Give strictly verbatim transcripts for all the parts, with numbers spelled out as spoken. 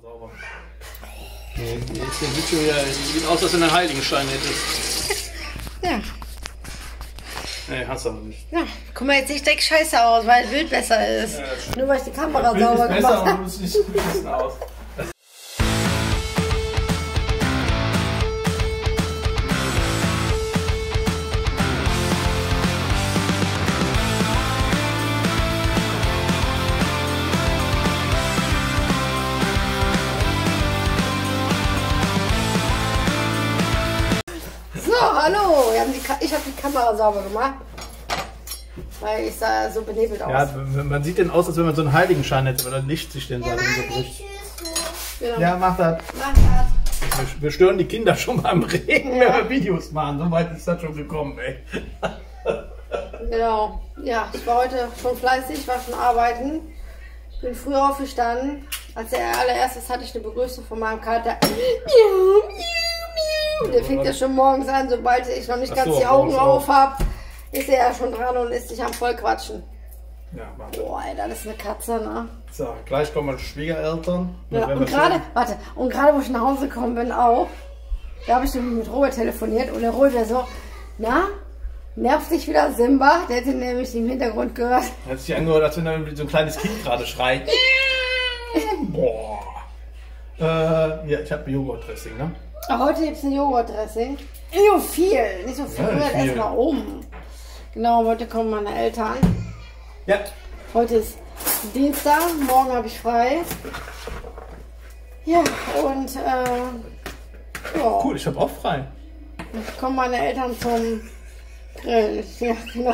sauber. Nee, jetzt sieht schon wieder, sieht aus, als wenn du einen Heiligenschein hättest. Ja. Nee, hast du aber nicht. Ja, guck mal, jetzt sehe ich direkt scheiße aus, weil das Bild besser ist. Ja, nur weil ich die Kamera das sauber Bild ist gemacht besser habe. und du siehst ein bisschen aus. Hallo, wir haben die ich habe die Kamera sauber gemacht, weil ich sah so benebelt aus. Ja, man sieht denn aus, als wenn man so einen Heiligenschein hätte, weil dann Licht sich den Seiten so bricht. Genau. Ja, mach das. Mach das. Wir, wir stören die Kinder schon mal im Regen, ja. Wenn wir Videos machen. So weit ist das schon gekommen, ey. Genau. Ja, ich war heute schon fleißig, ich war schon arbeiten. Ich bin früh aufgestanden. Als allererstes hatte ich eine Begrüßung von meinem Kater. Der fängt ja schon morgens an, sobald ich noch nicht ganz so, die Augen auf habe, ist er ja schon dran und ist sich am Vollquatschen. Ja, warte. Boah, ey, das ist eine Katze, ne? So, gleich kommen meine Schwiegereltern. Ja, und gerade, warte, und gerade wo ich nach Hause gekommen bin auch, da habe ich mit Robert telefoniert und der Robert so, na, nervt dich wieder Simba? Der hätte nämlich im Hintergrund gehört. Hat sich angehört, als wenn da so ein kleines Kind gerade schreit. Boah. Äh, ja, ich habe Joghurt-Dressing, ne? Heute gibt es ein Joghurt-Dressing. Nicht so viel, nicht so viel. Ja, erst mal um. Genau, heute kommen meine Eltern. Ja. Heute ist Dienstag, morgen habe ich frei. Ja, und äh, ja. Cool, ich habe auch frei. Jetzt kommen meine Eltern zum Grillen. Ja, genau.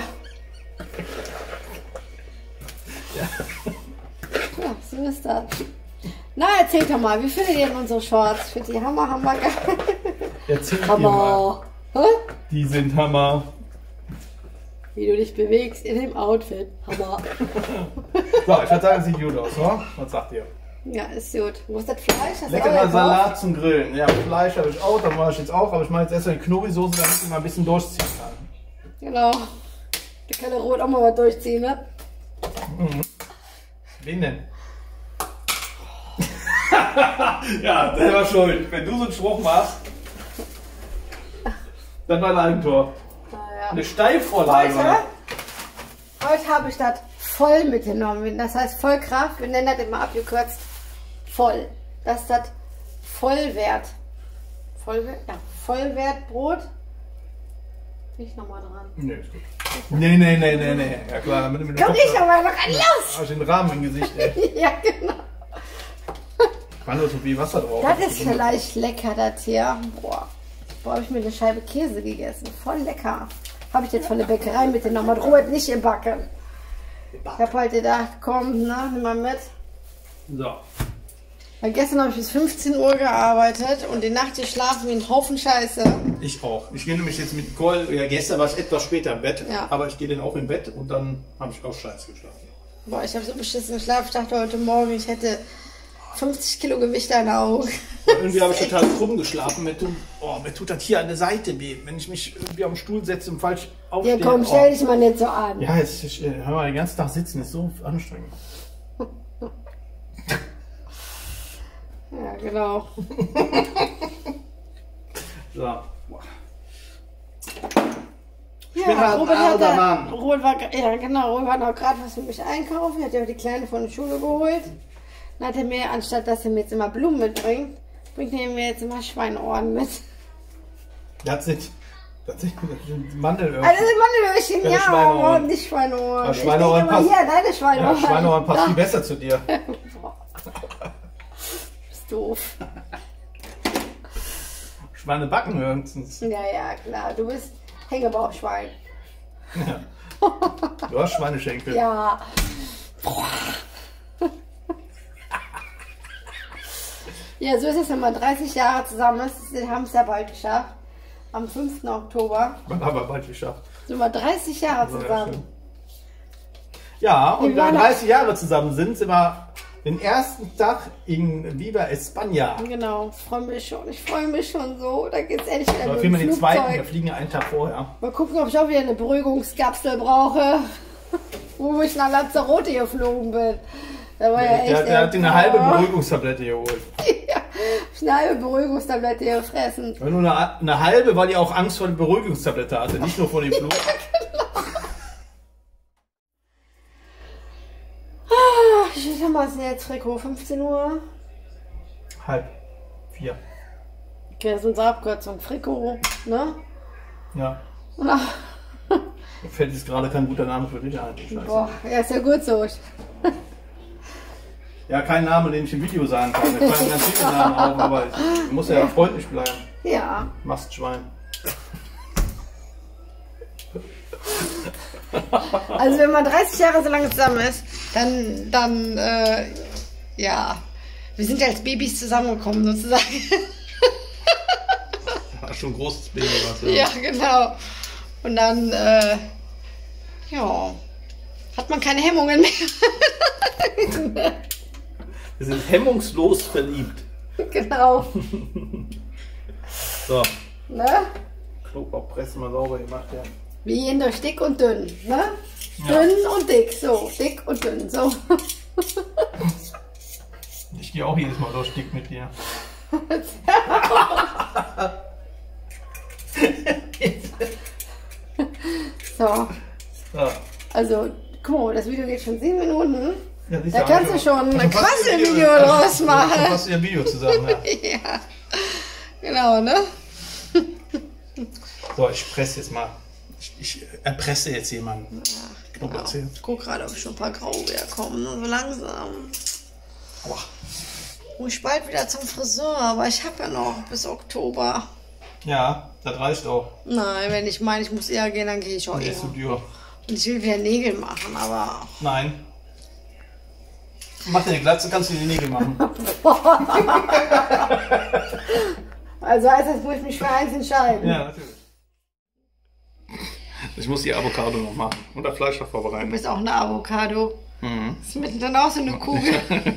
Ja. Ja, so ist das. Na, erzähl doch mal, wie findet ihr denn unsere Shorts? Ich finde die Hammer, Hammer geil. Erzähl Hammer. Dir mal. Hä? Die sind Hammer. Wie du dich bewegst in dem Outfit. Hammer. So, ich würde sagen, es sieht gut aus, oder? Was sagt ihr? Ja, ist gut. Wo ist das Fleisch? Das Leckerer Salat zum Grillen. Ja, Fleisch habe ich auch, da mache ich jetzt auch, aber ich mache jetzt erst mal die Knobi-Soße, damit ich mal ein bisschen durchziehen kann. Genau. Da kann der Rot auch mal was durchziehen, ne? Mhm. Wen denn? Ja, selber schuld. Wenn du so einen Spruch machst, dann war ein Eigentor. Ja. Eine Steilvorlage. Heute, heute habe ich das voll mitgenommen. Das heißt Vollkraft. Wir nennen das immer abgekürzt voll. Das ist das Vollwert. Vollwert? Ja, Vollwertbrot. Bin ich nochmal dran? Nee, ist gut. Nee, nee, nee, nee, nee. Ja klar, damit mit dem Komm, ich aber noch an los! Hast du den Rahmen im Gesicht, ey. Ja, genau. War nur so viel Wasser drauf. Das ist vielleicht lecker, das hier. Boah. Boah, habe ich mir eine Scheibe Käse gegessen. Voll lecker. Habe ich jetzt von der Bäckerei mitgenommen. Hat Robert nicht gebacken. Ich habe heute gedacht, komm, na, nimm mal mit. So. Weil gestern habe ich bis fünfzehn Uhr gearbeitet und die Nacht geschlafen wie ein Haufen Scheiße. Ich auch. Ich gehe nämlich jetzt mit Nicole, ja gestern war es etwas später im Bett, ja. Aber ich gehe dann auch im Bett und dann habe ich auch Scheiße geschlafen. Boah, ich habe so beschissen geschlafen. Ich dachte heute Morgen, ich hätte fünfzig Kilo Gewicht an den Augen. Ja, irgendwie habe ich total krumm geschlafen. Mir tut, oh, mir tut das hier an der Seite weh, wenn ich mich irgendwie am Stuhl setze und falsch aufstehe. Ja komm, stell dich mal nicht so an. Ja, jetzt ich, hör mal, den ganzen Tag sitzen ist so anstrengend. Ja, genau. So. Ja, Robert, hat da, Robert war, ja genau, Robert war noch gerade was für mich einkaufen, hat ja auch die Kleine von der Schule geholt. Dann hat er mir, anstatt dass er mir jetzt immer Blumen mitbringt, bringt er mir jetzt immer Schweinohren mit. Das sind, das sind, das sind Mandelöhrchen. Also Mandelöhrchen, ja, Schweinohren. Nicht Schweinohren. Ja, Schweinohren passt, hier, deine Schweinohren. Ja, Schweinohren passt viel besser zu dir. Bist doof. Schweinebacken höchstens. Ja, ja, klar, du bist Hängebauchschwein. Ja. Du hast Schweineschenkel. Ja. Ja, so ist es, wenn man dreißig Jahre zusammen ist. Wir haben es ja bald geschafft. Am fünften Oktober. Wann haben wir bald geschafft? Sind wir dreißig Jahre zusammen. Ja, und wenn wir dreißig Jahre zusammen sind, sind wir den ersten Tag in Viva España. Genau, ich freue mich schon. Ich freue mich schon so. Da geht es endlich wieder mit dem Flugzeug. Den zweiten, wir fliegen ja einen Tag vorher. Mal gucken, ob ich auch wieder eine Beruhigungskapsel brauche, wo ich nach Lanzarote geflogen bin. Da war ja echt der, der hat eine halbe Beruhigungstablette geholt. Ja, eine halbe Beruhigungstablette gefressen. Nur eine, eine halbe, weil die auch Angst vor der Beruhigungstablette hatte, nicht nur vor dem Flug. Wie viel haben wir jetzt, Rico? fünfzehn Uhr? Halb. Vier. Okay, das ist unsere Abkürzung. Friko, ne? Ja. Na. Mir fällt jetzt gerade kein guter Name für dich ein. Scheiße. Boah, ja, ist ja gut so. Ja, kein Name, den ich im Video sagen kann. Mir fallen ganz viele Namen auf, aber ich muss ja freundlich bleiben. Ja. Mastschwein. Also wenn man dreißig Jahre so lange zusammen ist, dann, dann, äh, ja. Wir sind ja als Babys zusammengekommen, sozusagen. Ja, schon ein großes Baby was. Ja, genau. Und dann, äh, ja, hat man keine Hemmungen mehr. Wir sind hemmungslos verliebt. Genau. So. Ne? Knoblauchpresse mal sauber gemacht, ja. Wie in durch dick und dünn, ne? Ja. Dünn und dick, so. Dick und dünn, so. Ich gehe auch jedes Mal durch dick mit dir. So. Ja. Also, guck mal, das Video geht schon sieben Minuten. Ja, Da kannst du schon ein Quasselvideo Video draus machen. Fast ein Video zusammen, ja. Ja, genau, ne? So, ich presse jetzt mal. Ich, ich erpresse jetzt jemanden. Ja, genau. Ich guck gerade, ob schon ein paar Grauwär kommen, ne? So langsam. Aua. Muss ich bald wieder zum Friseur, aber ich habe ja noch bis Oktober. Ja, das reicht auch. Nein, wenn ich meine, ich muss eher gehen, dann gehe ich auch Und eher. ist zu dir. Und ich will wieder Nägel machen, aber... Nein. Mach dir eine Glatze, kannst du die Nägel machen. Also heißt das, muss ich mich für eins entscheiden. Ja, natürlich. Ich muss die Avocado noch machen und das Fleisch noch Du vorbereiten. bist auch eine Avocado. Mhm. Das ist mittendrin auch so eine Kugel.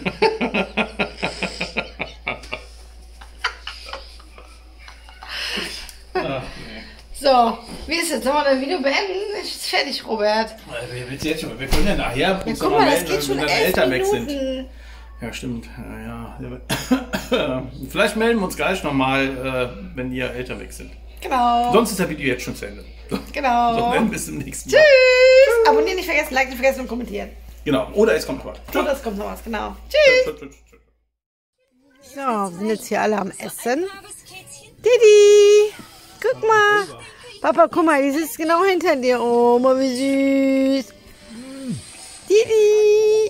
Ach, nee. So, wie ist jetzt? Sollen wir das Video beenden? Ist es fertig, Robert? Wir, wir, jetzt schon, wir können ja nachher Ja, uns guck noch mal, das melden, geht wenn schon deine elf Eltern weg Minuten. sind. Ja, stimmt. Ja, ja. Vielleicht melden wir uns gleich nochmal, äh, wenn ihr Eltern weg sind. Genau. Sonst ist das Video jetzt schon zu Ende. Genau. So, dann bis zum nächsten Mal. Tschüss. Abonnieren nicht vergessen, liken nicht vergessen und kommentieren. Genau. Oder es kommt was. Und es kommt noch was, genau. Tschüss. So, wir sind jetzt hier alle am Essen. Didi, guck mal. Papa, guck mal, die sitzt genau hinter dir. Oh, mal wie süß. Didi.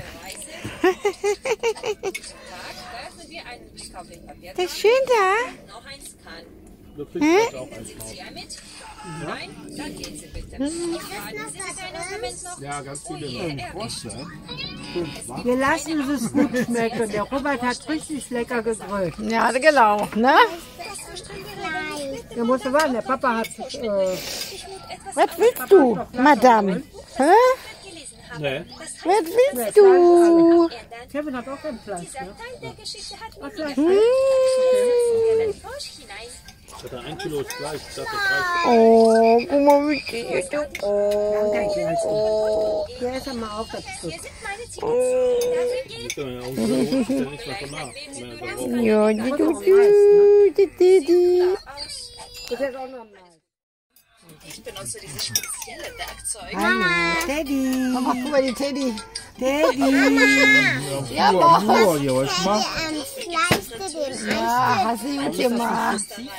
Das ist schön da. Du kriegst Hä? auch eins drauf. Nein, dann gehen Sie bitte. Warten Sie bitte einen Moment noch. Ja, ganz viele. Wir lassen es nicht schmecken. Der Robert hat richtig lecker gegrillt. Ja, genau, ne? Da musst du warten, der Papa hat... Äh, Was willst du, Madame? Hä? Nee. Was willst du? Kevin hat auch kein Fleisch, ne? Teil der Geschichte hat mir Fleisch. Hm. den Frosch hinein. Ich hatte ein Kilo Fleisch. Ich dachte, das reicht. Oh, guck mal, wie cute. Oh, oh. Der ist ja mal auf das Stück. Hier sind meine Ziele. Ich kann ja auch nicht mehr nichts mehr von nach. Wenn er darauf- Ja, die du cute, Didi. Das ist auch noch mal. Ich benutze dieses spezielle Werkzeug. Hallo, Teddy. Mama, guck mal, die Teddy. Teddy. Ja, Mama. Oh, hier, was mal? Ja, hast du gut gemacht.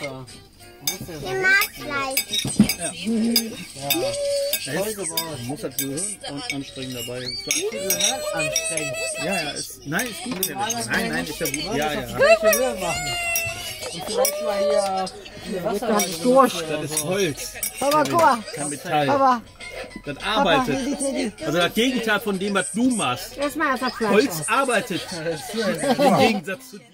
Man muss das Gehirn an- anstrengen dabei. Anstrengend. Ja, ja, ist, nein, ist gut. Nein, nein, ist ja gut. Ja, ja. Gleiche Höhe machen. Und vielleicht mal hier... hier Wasser Ganz durch. Das ist Holz. Papa, guck mal. Kein Metall. Papa, Das Papa, arbeitet. hier die Teddy. Also das Gegenteil von dem, was du machst. erstmal erst das Fleisch Holz aus. arbeitet. Im Gegensatz zu dir.